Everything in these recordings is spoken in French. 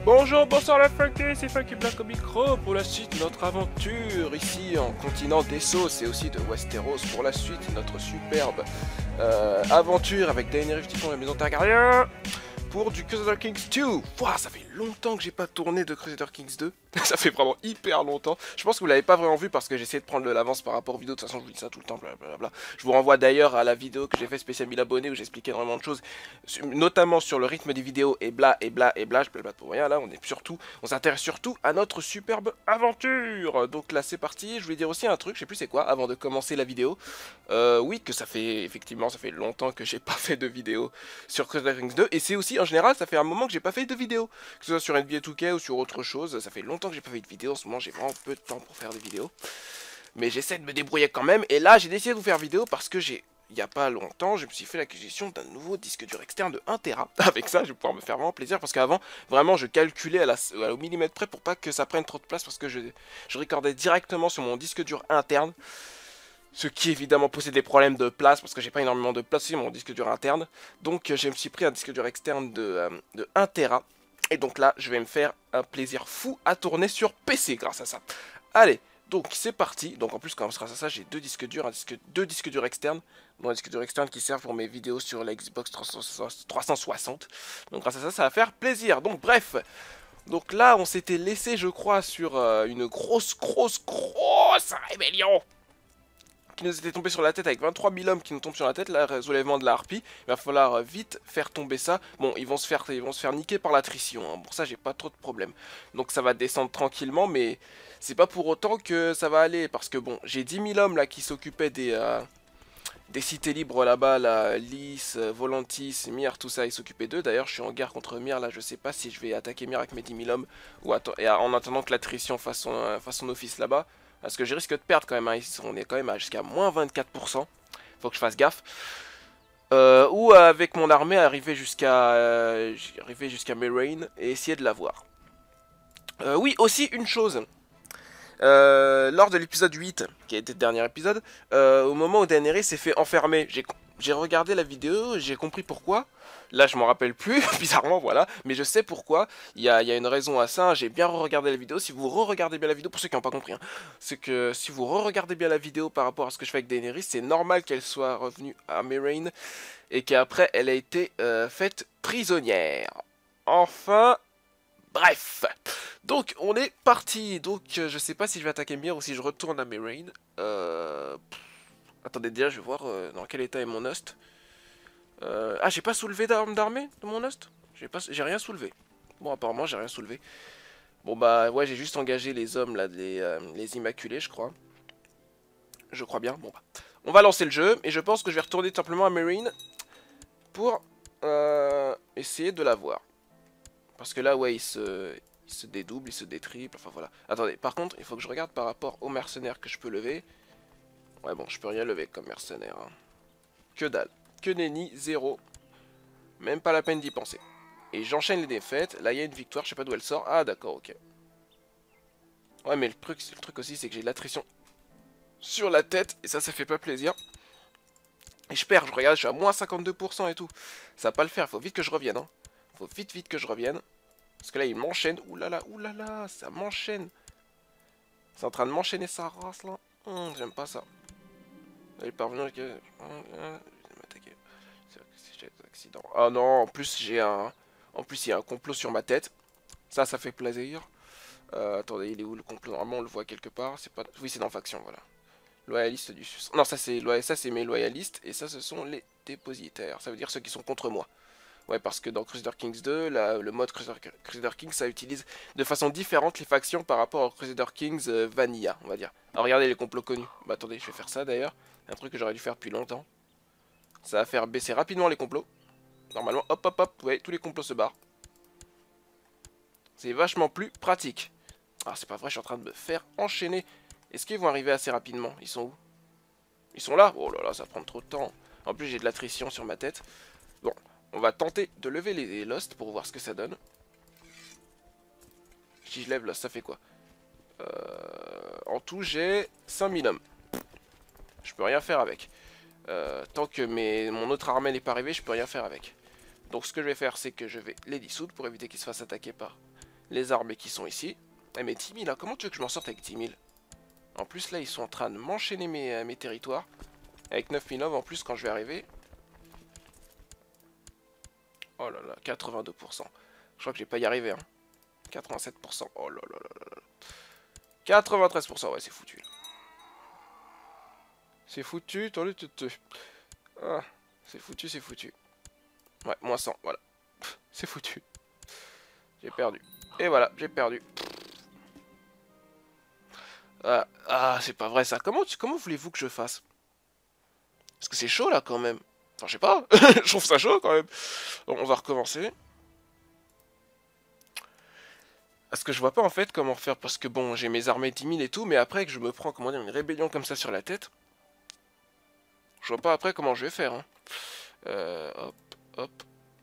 Bonjour, bonsoir la Funky, c'est Funky Black au micro pour la suite de notre aventure ici en continent d'Essos et aussi de Westeros pour la suite de notre superbe aventure avec Daenerys Typhon et la Maison Targaryen pour du Crusader Kings 2. Wow, ça fait longtemps que j'ai pas tourné de Crusader Kings 2. Ça fait vraiment hyper longtemps. Je pense que vous l'avez pas vraiment vu parce que j'ai essayé de prendre de l'avance par rapport aux vidéos. De toute façon, je vous dis ça tout le temps, blablabla. Je vous renvoie d'ailleurs à la vidéo que j'ai fait spécial 1000 abonnés où j'expliquais énormément de choses, notamment sur le rythme des vidéos et bla et bla et bla. Je blablate pour rien. Là, on s'intéresse surtout à notre superbe aventure. Donc là, c'est parti. Je voulais dire aussi un truc, je sais plus c'est quoi, avant de commencer la vidéo. Oui, que ça fait effectivement, ça fait longtemps que j'ai pas fait de vidéo sur Crusader Kings 2. Et c'est aussi en général, ça fait un moment que j'ai pas fait de vidéo, que ce soit sur NBA 2K ou sur autre chose. Ça fait longtemps que j'ai pas fait de vidéo. En ce moment, j'ai vraiment peu de temps pour faire des vidéos. Mais j'essaie de me débrouiller quand même. Et là, j'ai décidé de vous faire vidéo parce que il n'y a pas longtemps, je me suis fait l'acquisition d'un nouveau disque dur externe de 1 Tera. Avec ça, je vais pouvoir me faire vraiment plaisir parce qu'avant, vraiment, je calculais au millimètre près pour pas que ça prenne trop de place parce que je recordais directement sur mon disque dur interne. Ce qui évidemment posait des problèmes de place parce que j'ai pas énormément de place sur mon disque dur interne. Donc je me suis pris un disque dur externe de 1 Tera. Et donc là, je vais me faire un plaisir fou à tourner sur PC grâce à ça. Allez, donc c'est parti. Donc en plus, grâce à ça, j'ai deux disques durs, deux disques durs externes. Bon, un disque dur externe qui sert pour mes vidéos sur la Xbox 360. Donc grâce à ça, ça va faire plaisir. Donc bref. Donc là, on s'était laissé, je crois, sur une grosse rébellion qui nous était tombé sur la tête avec 23 000 hommes qui nous tombent sur la tête, là, soulèvement de la harpie. Il va falloir vite faire tomber ça. Bon, ils vont se faire niquer par l'attrition. Hein. Pour ça, j'ai pas trop de problème. Donc ça va descendre tranquillement, mais c'est pas pour autant que ça va aller. Parce que bon, j'ai 10 000 hommes là qui s'occupaient des cités libres là-bas, là, Lys, Volantis, Myr, tout ça, ils s'occupaient d'eux. D'ailleurs, je suis en guerre contre Myr, là, je sais pas si je vais attaquer Myr avec mes 10 000 hommes ou en attendant que l'attrition fasse son office là-bas. Parce que je risque de perdre quand même, hein. On est quand même jusqu'à moins 24%. Faut que je fasse gaffe. Ou avec mon armée arriver jusqu'à Meereen et essayer de l'avoir. Oui, aussi une chose. Lors de l'épisode 8, qui a été le dernier épisode, au moment où Daenerys s'est fait enfermer, j'ai regardé la vidéo, j'ai compris pourquoi. Là, je m'en rappelle plus, bizarrement, voilà. Mais je sais pourquoi. Il y a une raison à ça. J'ai bien re-regardé la vidéo. Si vous re-regardez bien la vidéo, pour ceux qui n'ont pas compris, hein, c'est que si vous re-regardez bien la vidéo par rapport à ce que je fais avec Daenerys, c'est normal qu'elle soit revenue à Meereen et qu'après, elle a été faite prisonnière. Enfin, bref. Donc, on est parti. Donc, je sais pas si je vais attaquer Myr ou si je retourne à Meereen. Attendez, déjà, je vais voir dans quel état est mon host. Ah, j'ai pas soulevé d'armes d'armée de mon host. J'ai rien soulevé. Bon, apparemment, j'ai rien soulevé. Bon, bah, ouais, j'ai juste engagé les hommes, là, les Immaculés, je crois. Je crois bien. Bon, bah, on va lancer le jeu. Et je pense que je vais retourner tout simplement à Meereen pour essayer de l'avoir. Parce que là, ouais, il se dédouble, il se détriple. Enfin, voilà. Attendez, par contre, il faut que je regarde par rapport aux mercenaires que je peux lever. Ouais, bon, je peux rien lever comme mercenaire. Hein. Que dalle. Que nenni, zéro. Même pas la peine d'y penser. Et j'enchaîne les défaites. Là, il y a une victoire, je sais pas d'où elle sort. Ah, d'accord, ok. Ouais, mais le truc aussi, c'est que j'ai de l'attrition sur la tête. Et ça fait pas plaisir. Et je perds, je regarde, je suis à moins 52% et tout. Ça va pas le faire, faut vite que je revienne. Hein. Faut vite que je revienne. Parce que là, il m'enchaîne. Oulala, ça m'enchaîne. C'est en train de m'enchaîner sa race, là. J'aime pas ça. Là, il est parvenu avec... m'attaquer. Accident. Ah non, en plus il y a un complot sur ma tête. Ça fait plaisir. Attendez, il est où le complot? Normalement on le voit quelque part. C'est pas. Oui, c'est dans faction, voilà. Loyaliste du sus. Non, ça c'est mes loyalistes et ça ce sont les dépositaires. Ça veut dire ceux qui sont contre moi. Ouais, parce que dans Crusader Kings 2, le mode Crusader Kings, ça utilise de façon différente les factions par rapport au Crusader Kings Vanilla, on va dire. Alors regardez les complots connus. Bah attendez, je vais faire ça d'ailleurs. Un truc que j'aurais dû faire depuis longtemps. Ça va faire baisser rapidement les complots. Normalement, hop, ouais, tous les complots se barrent. C'est vachement plus pratique. Ah, c'est pas vrai, je suis en train de me faire enchaîner. Est-ce qu'ils vont arriver assez rapidement? Ils sont où? Ils sont là? Oh là là, ça prend trop de temps. En plus, j'ai de l'attrition sur ma tête. Bon, on va tenter de lever les Lost pour voir ce que ça donne. Si je lève Lost, ça fait quoi? En tout, j'ai 5000 hommes. Je peux rien faire avec. Tant que mon autre armée n'est pas arrivée, je peux rien faire avec. Donc ce que je vais faire, c'est que je vais les dissoudre pour éviter qu'ils se fassent attaquer par les armées qui sont ici. Eh mais 10 000 là, comment tu veux que je m'en sorte avec 10 000? En plus là ils sont en train de m'enchaîner mes territoires. Avec 9 000 hommes en plus quand je vais arriver. Oh là là, 82%. Je crois que je vais pas y arriver, hein. 87%. Oh là là là là là. 93%, ouais, c'est foutu. C'est foutu, ah, c'est foutu, c'est foutu. Ouais, moins 100, voilà. C'est foutu. J'ai perdu. Et voilà, j'ai perdu. Ah, c'est pas vrai ça. Comment voulez-vous que je fasse? Parce que c'est chaud là quand même. Enfin, je sais pas. Je trouve ça chaud quand même. Bon, on va recommencer. Parce que je vois pas en fait comment faire. Parce que bon, j'ai mes armées 10 000 et tout. Mais après que je me prends, comment dire, une rébellion comme ça sur la tête. Je vois pas après comment je vais faire. Hein. Hop, hop.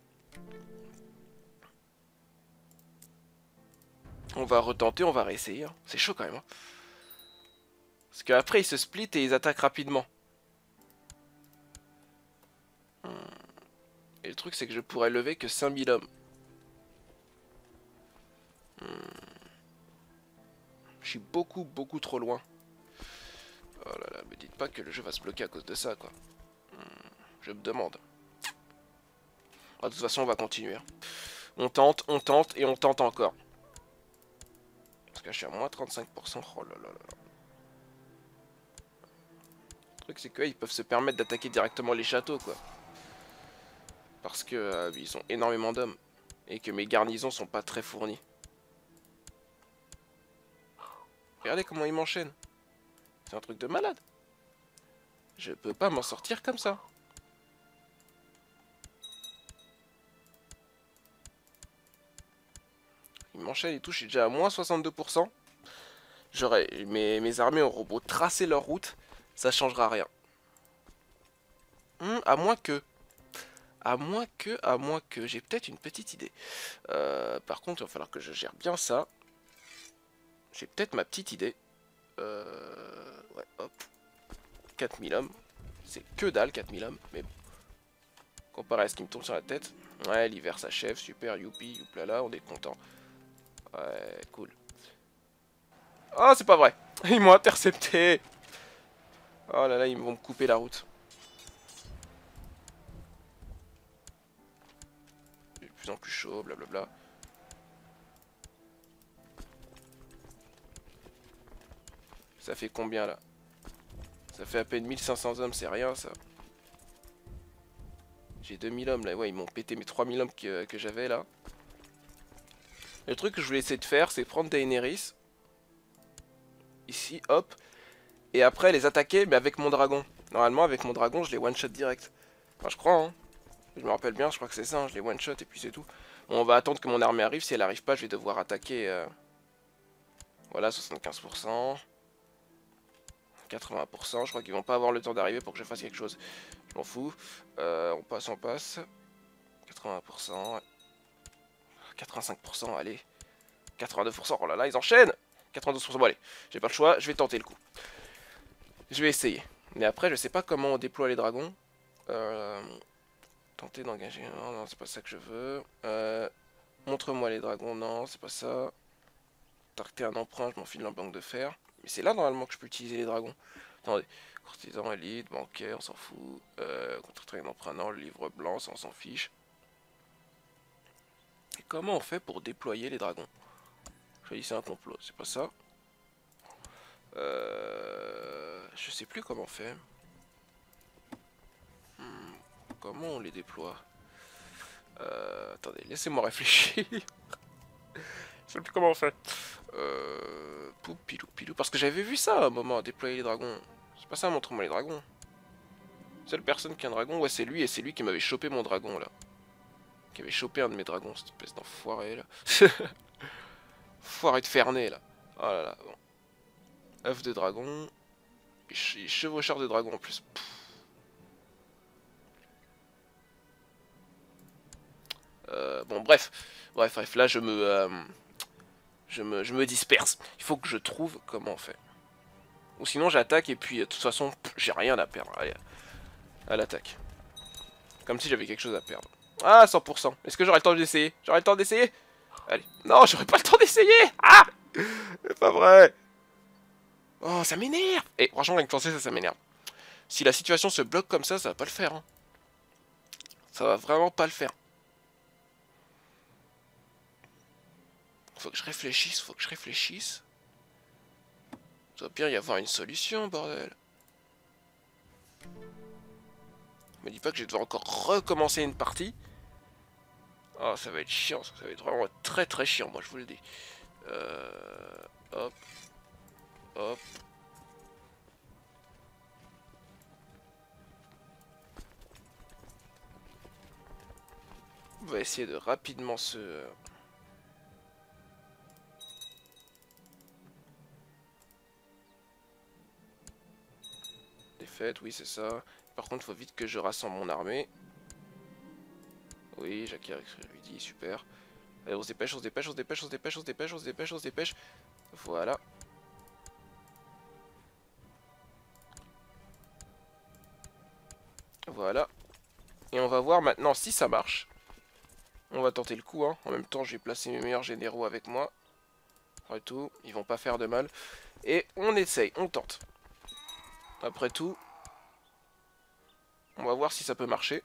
On va retenter, on va réessayer. Hein. C'est chaud quand même. Hein. Parce qu'après ils se splitent et ils attaquent rapidement. Et le truc c'est que je pourrais lever que 5000 hommes. Je suis beaucoup trop loin. Oh là là, me dites pas que le jeu va se bloquer à cause de ça quoi. Je me demande. Ah, de toute façon on va continuer. Hein. On tente et on tente encore. Parce que je suis à moins 35%. Oh là là là. Le truc c'est qu'ils peuvent se permettre d'attaquer directement les châteaux quoi. Parce que ils ont énormément d'hommes. Et que mes garnisons sont pas très fournies. Regardez comment ils m'enchaînent. C'est un truc de malade. Je peux pas m'en sortir comme ça. Ils m'enchaînent et tout, je suis déjà à moins 62%. Mes armées auront beau tracer leur route, ça changera rien. À moins que... À moins que... J'ai peut-être une petite idée. Par contre, il va falloir que je gère bien ça. J'ai peut-être ma petite idée. Ouais, hop. 4000 hommes. C'est que dalle, 4000 hommes. Mais bon. Comparé à ce qui me tombe sur la tête. Ouais, l'hiver s'achève. Super, youpi, youplala, on est content. Ouais, cool. Oh, c'est pas vrai. Ils m'ont intercepté. Oh là là, ils vont me couper la route. De plus en plus chaud, blablabla. Ça fait combien là? Ça fait à peine 1500 hommes, c'est rien ça. J'ai 2000 hommes là, ouais, ils m'ont pété mes 3000 hommes que j'avais là. Le truc que je voulais essayer de faire, c'est prendre Daenerys. Ici, hop. Et après les attaquer, mais avec mon dragon. Normalement, avec mon dragon, je les one-shot direct. Enfin, je crois, hein. Je me rappelle bien, je crois que c'est ça, hein, je les one-shot et puis c'est tout. Bon, on va attendre que mon armée arrive. Si elle arrive pas, je vais devoir attaquer. Voilà, 75%. 80%, je crois qu'ils vont pas avoir le temps d'arriver pour que je fasse quelque chose. Je m'en fous. On passe. 80%. 85%, allez. 82%, oh là là, ils enchaînent. 92%, bon allez, j'ai pas le choix, je vais tenter le coup. Je vais essayer. Mais après, je sais pas comment on déploie les dragons. Tenter d'engager... Non, non, c'est pas ça que je veux. Montre-moi les dragons, non, c'est pas ça. Tarter un emprunt, je m'en file en banque de fer. Mais c'est là normalement que je peux utiliser les dragons. Attendez, courtisan, élite, bancaire, on s'en fout. Contracter un emprunt, non, le livre blanc, ça on s'en fiche. Et comment on fait pour déployer les dragons? Choisissez un complot, c'est pas ça. Je sais plus comment on fait. Comment on les déploie? Attendez, laissez-moi réfléchir. Je sais plus comment on fait. Pilou, pilou. Parce que j'avais vu ça à un moment, déployer les dragons. C'est pas ça, montre-moi les dragons. Seule personne qui a un dragon, ouais, c'est lui, et c'est lui qui m'avait chopé mon dragon là. Qui avait chopé un de mes dragons, cette espèce d'enfoiré là. Foiré de Fernet là. Oh là là, bon. œuf de dragon. Et chevaucheur de dragon en plus. Bon, bref. Bref, là je me disperse. Il faut que je trouve comment on fait. Ou sinon j'attaque et puis de toute façon j'ai rien à perdre. Allez, à l'attaque. Comme si j'avais quelque chose à perdre. Ah, 100%. Est-ce que j'aurai le temps d'essayer? J'aurai le temps d'essayer? Allez. Non, j'aurais pas le temps d'essayer. Ah, c'est pas vrai. Oh, ça m'énerve. Et franchement, avec penser, ça m'énerve. Si la situation se bloque comme ça va pas le faire. Hein. Ça va vraiment pas le faire. Faut que je réfléchisse, faut que je réfléchisse. Ça doit bien y avoir une solution, bordel. Me dis pas que je vais devoir encore recommencer une partie. Oh, ça va être chiant, ça va être vraiment très très chiant, moi je vous le dis. Hop. Hop. On va essayer de rapidement se... Défaite, oui c'est ça. Par contre, faut vite que je rassemble mon armée. Oui, Jackie lui dit, super. Allez, on se dépêche, on se dépêche, on se dépêche, on se dépêche, on se dépêche, on se dépêche, on se dépêche. Voilà. Voilà. Et on va voir maintenant si ça marche. On va tenter le coup, hein. En même temps, je vais placer mes meilleurs généraux avec moi. Après tout, ils vont pas faire de mal. Et on essaye, on tente. Après tout, on va voir si ça peut marcher.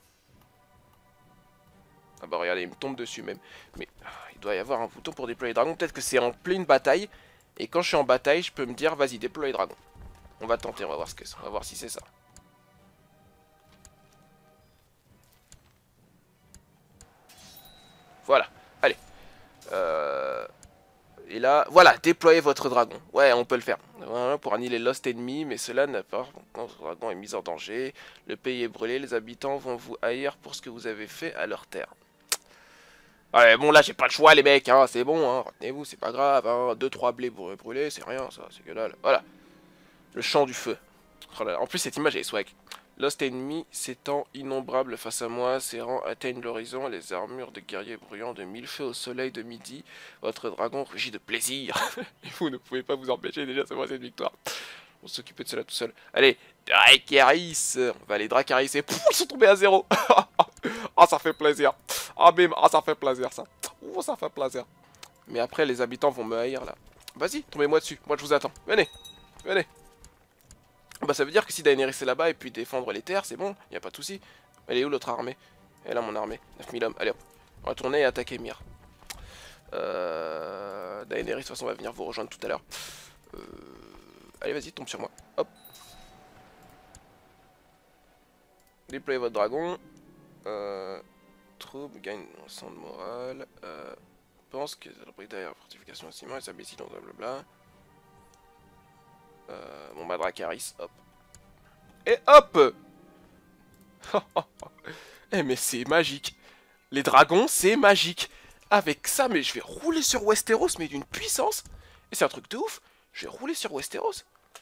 Ah bah regardez, il me tombe dessus même. Mais il doit y avoir un bouton pour déployer les dragons. Peut-être que c'est en pleine bataille. Et quand je suis en bataille, je peux me dire, vas-y, déploie les dragons. On va tenter, on va voir, on va voir si c'est ça. Voilà, allez. Et là, voilà, déployez votre dragon. Ouais, on peut le faire. Voilà, pour annihiler Lost Enemy, mais cela n'a pas... Quand votre dragon est mis en danger, le pays est brûlé, les habitants vont vous haïr pour ce que vous avez fait à leur terre. Ouais, bon, là, j'ai pas le choix, les mecs, hein, c'est bon, hein, retenez-vous, c'est pas grave, hein, 2-3 blés brûlés, c'est rien, ça, c'est que dalle. Voilà, le champ du feu. Oh là là. En plus, cette image, elle est swag. Lost Enemy s'étend innombrable face à moi, ses rangs atteignent l'horizon, les armures de guerriers bruyants de mille feux au soleil de midi. Votre dragon rugit de plaisir. Et vous ne pouvez pas vous empêcher, déjà, c'est moi cette victoire. On s'occuper de cela tout seul. Allez, Dracarys. On va aller Dracarys et pouf, ils sont tombés à 0. Ah, ça fait plaisir. Ah, bim, ah, ça fait plaisir, ça. Oh, ça fait plaisir. Mais après, les habitants vont me haïr, là. Vas-y, tombez-moi dessus. Moi, je vous attends. Venez, venez. Bah ça veut dire que si Daenerys est là-bas et puis défendre les terres, c'est bon, y a pas de souci. Elle est où l'autre armée? Elle est là mon armée, 9000 hommes, allez hop. On va tourner et attaquer Myr. Daenerys de toute façon va venir vous rejoindre tout à l'heure. Allez vas-y, tombe sur moi, hop. Déployez votre dragon. Trouble, gagne 100 de morale. Pense que la derrière la fortification aussi, et s'abaisse dans un blabla. Bon bah Dracarys, hop. Et hop. Eh mais c'est magique. Les dragons, c'est magique. Avec ça, mais je vais rouler sur Westeros, mais d'une puissance. Et c'est un truc de ouf. Je vais rouler sur Westeros.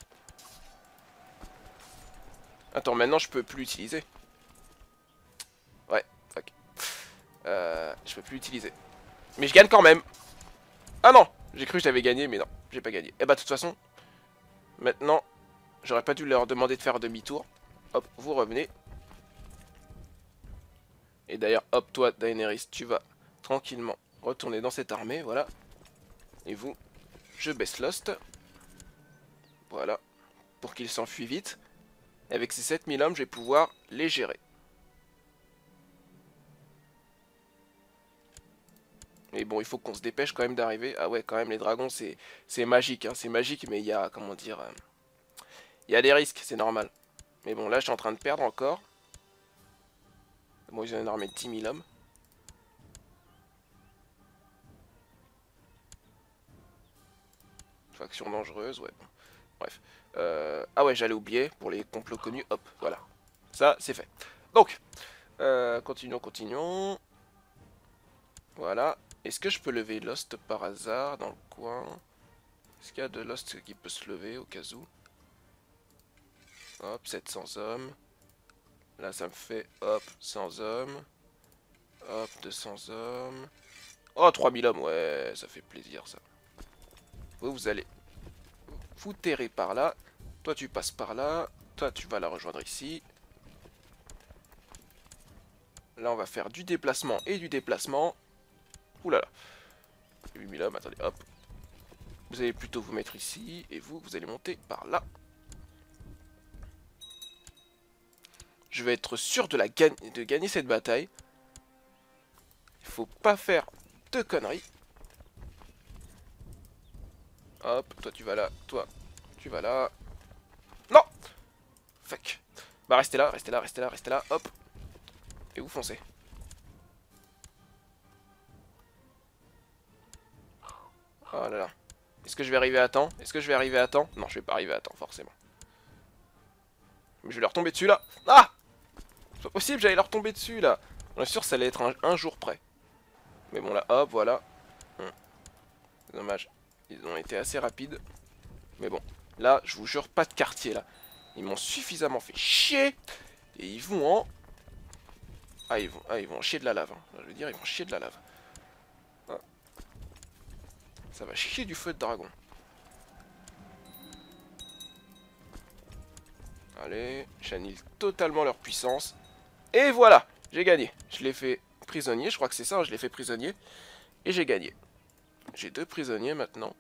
Attends, maintenant je peux plus l'utiliser. Ouais, fuck. Je peux plus l'utiliser. Mais je gagne quand même. Ah non, j'ai cru que j'avais gagné, mais non, j'ai pas gagné. Et bah de toute façon, maintenant, j'aurais pas dû leur demander de faire demi-tour. Hop, vous revenez. Et d'ailleurs, hop, toi, Daenerys, tu vas tranquillement retourner dans cette armée, voilà. Et vous, je baisse Lost. Voilà. Pour qu'il s'enfuit vite. Et avec ces 7000 hommes, je vais pouvoir les gérer. Mais bon, il faut qu'on se dépêche quand même d'arriver. Ah ouais, quand même, les dragons, c'est magique, hein. C'est magique, mais il y a, comment dire... il y a des risques, c'est normal. Mais bon, là, je suis en train de perdre encore. Bon, ils ont une armée de 10 000 hommes. Faction dangereuse, ouais. Bref. Ah ouais, j'allais oublier, pour les complots connus, hop, voilà. Ça, c'est fait. Donc, continuons, continuons. Voilà. Est-ce que je peux lever Lost par hasard dans le coin? Est-ce qu'il y a de Lost qui peut se lever au cas où? Hop, 700 hommes. Là, ça me fait, hop, 100 hommes. Hop, 200 hommes. Oh, 3000 hommes, ouais, ça fait plaisir, ça. Vous allez vous terrer par là. Toi, tu passes par là. Toi, tu vas la rejoindre ici. Là, on va faire du déplacement et du déplacement. Ouh là là. 8000 hommes, attendez, hop. Vous allez plutôt vous mettre ici, et vous, vous allez monter par là. Je vais être sûr de gagner cette bataille. Il faut pas faire de conneries. Hop, toi tu vas là, toi tu vas là. Non! Fuck. Bah restez là, restez là, restez là, restez là, hop. Et vous foncez. Oh là là. Est-ce que je vais arriver à temps? Est-ce que je vais arriver à temps? Non, je vais pas arriver à temps, forcément. Mais je vais leur tomber dessus là. Ah! C'est pas possible, j'allais leur tomber dessus là. On est sûr que ça allait être un jour près. Mais bon là, hop, voilà. Dommage. Ils ont été assez rapides. Mais bon, là, je vous jure, pas de quartier là. Ils m'ont suffisamment fait chier. Et ils vont en... Ah, ils vont en chier de la lave. Hein. Je veux dire, ils vont chier de la lave. Ah. Ça va chier du feu de dragon. Allez, j'annule totalement leur puissance. Et voilà, j'ai gagné. Je l'ai fait prisonnier, je crois que c'est ça, hein, je l'ai fait prisonnier. Et j'ai gagné. J'ai 2 prisonniers maintenant.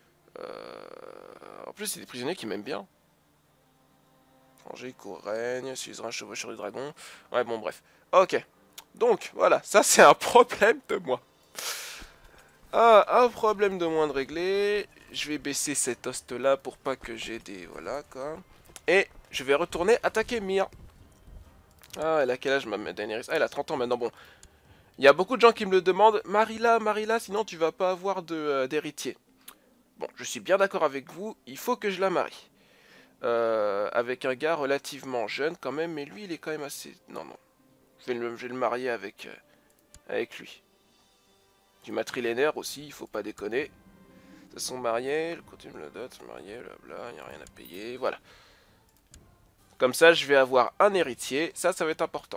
En plus, c'est des prisonniers qui m'aiment bien. Angers, Courrègne, suzerain, chevaucheur du dragon. Ouais, bon, bref. Ok. Donc, voilà, ça c'est un problème de moi. Ah, un problème de moins de régler. Je vais baisser cet host là pour pas que j'ai des... Voilà, quoi. Et je vais retourner attaquer Myr. Ah, elle a quel âge, ma Daenerys? Ah, elle a 30 ans maintenant, bon. Il y a beaucoup de gens qui me le demandent. Marilla, Marilla, sinon tu vas pas avoir d'héritier. Bon, je suis bien d'accord avec vous, il faut que je la marie. Avec un gars relativement jeune quand même, mais lui il est quand même assez... Non, non. Je vais le marier avec lui. Du matrilénaire aussi, il faut pas déconner. Ils sont mariés, le côté me le dot, marié, blabla, il n'y a rien à payer, voilà. Comme ça, je vais avoir un héritier, ça va être important.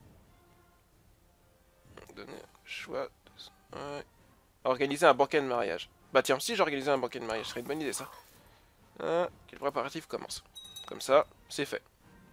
Donner un choix. Ouais. Organiser un banquet de mariage. Bah tiens, si j'organisais un banquet de mariage, ce serait une bonne idée ça. Quel préparatif commence. Comme ça, c'est fait.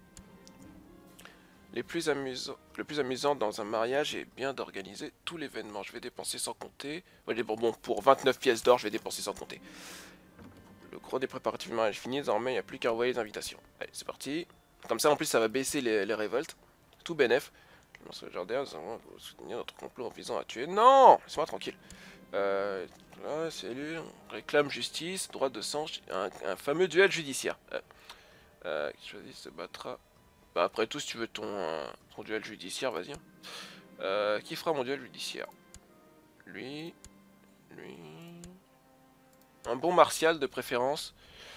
Le plus amusant dans un mariage est bien d'organiser tout l'événement. Je vais dépenser sans compter. Bon, pour 29 pièces d'or, je vais dépenser sans compter. Le gros des préparatifs du mariage fini, désormais il n'y a plus qu'à envoyer les invitations. Allez, c'est parti. Comme ça, en plus, ça va baisser les révoltes. Tout bénef. Le jardin, nous allons soutenir notre complot en visant à tuer. Non! Laisse-moi tranquille. Cellule, on réclame justice, droit de sang, un fameux duel judiciaire. Qui choisit se battra. Bah après tout, si tu veux ton duel judiciaire, vas-y. Qui fera mon duel judiciaire? Lui. Un bon martial de préférence.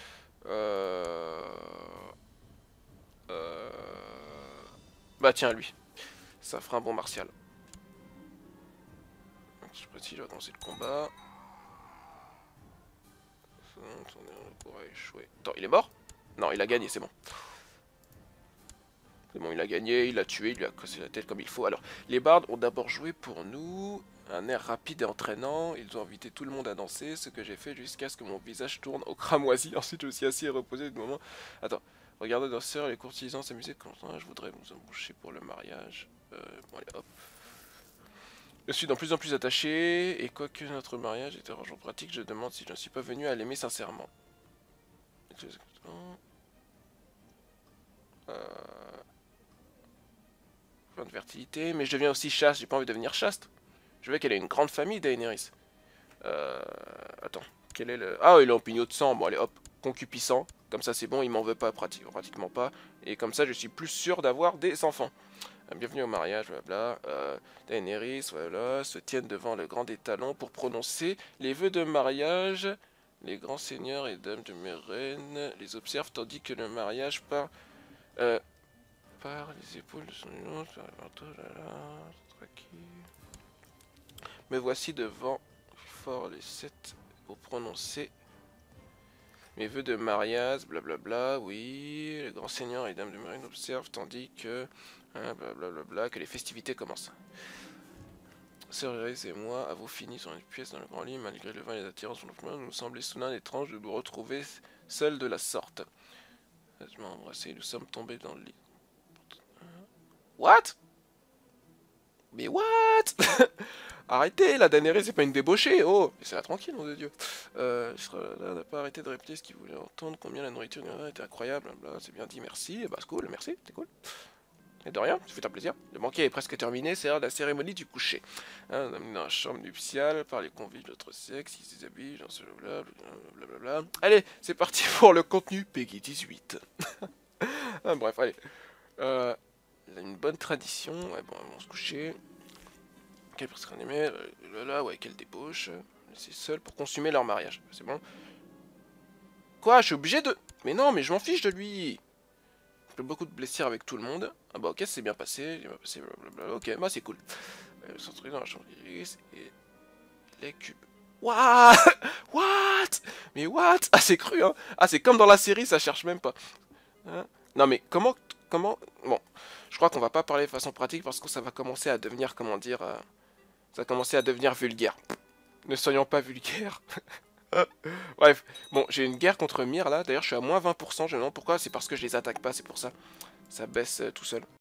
Bah tiens, lui. Ça fera un bon martial. Je sais pas si je vais commencer le combat. Attends, il est mort? Non, il a gagné, c'est bon. C'est bon, il a gagné, il a tué, il lui a cassé la tête comme il faut. Alors, les bardes ont d'abord joué pour nous. Un air rapide et entraînant. Ils ont invité tout le monde à danser, ce que j'ai fait jusqu'à ce que mon visage tourne au cramoisi. Ensuite, je me suis assis et reposé du moment. Attends, regardez nos sœurs et les courtisans s'amuser comme ça. Je voudrais vous embaucher pour le mariage. Bon, allez, hop. Je suis de plus en plus attaché, et quoique notre mariage est arrangeant pratique, je demande si je ne suis pas venu à l'aimer sincèrement. Plein de fertilité, mais je deviens aussi chaste, j'ai pas envie de devenir chaste. Je veux qu'elle ait une grande famille, Daenerys. Attends, quel est le... Ah, il est en pignot de sang, bon allez hop, concupiscent, comme ça c'est bon, il m'en veut pas, pratiquement pas. Et comme ça je suis plus sûr d'avoir des enfants. Bienvenue au mariage, blabla. Daenerys, voilà, se tiennent devant le grand étalon pour prononcer les vœux de mariage. Les grands seigneurs et dames de Mérène les observent tandis que le mariage part les épaules de son union. Me voici devant fort les 7 pour prononcer mes vœux de mariage, blablabla, oui, les grands seigneurs et dames de Mérène observent tandis que... blablabla, que les festivités commencent. Sœur Iris et moi avons fini sur une pièce dans le grand lit, malgré le vin et les attirances sur notre main, nous semblait soudain étrange de nous retrouver seuls de la sorte. Je m'ai embrassé et nous sommes tombés dans le lit. What? Mais what? Arrêtez, la Daenerys, c'est pas une débauchée. Oh, laissez-la tranquille, nom de Dieu. Là, n'a pas arrêté de répéter ce qu'il voulait entendre, combien la nourriture était incroyable. C'est bien dit, merci. Bah, c'est cool, merci, c'est cool. Et de rien, ça fait un plaisir. Le banquet est presque terminé, c'est l'heure de la cérémonie du coucher. Hein, on a amené dans la chambre nuptiale par les convives de notre sexe, qui s'habillent, blablabla. Allez, c'est parti pour le contenu Peggy 18. Ah, bref, allez. Une bonne tradition. Ouais, bon, on va se coucher. Quelle personne aimée, là, ouais, quelle débauche. C'est seul pour consommer leur mariage. C'est bon. Quoi, je suis obligé de... Mais non, mais je m'en fiche de lui. J'ai beaucoup de blessures avec tout le monde. Ah bah ok, c'est bien passé, blablabla. Ok, bah c'est cool. Se retrouver dans la chambre d'Iris et les cubes. What? What? Mais what? Ah c'est cru hein. Ah c'est comme dans la série, ça cherche même pas. Hein? Non mais comment... Bon, je crois qu'on va pas parler de façon pratique parce que ça va commencer à devenir, comment dire... ça va commencer à devenir vulgaire. Ne soyons pas vulgaires. Bref, bon, j'ai une guerre contre Myr là. D'ailleurs, je suis à moins 20%. Je me demande pourquoi. C'est parce que je les attaque pas, c'est pour ça. Ça baisse tout seul.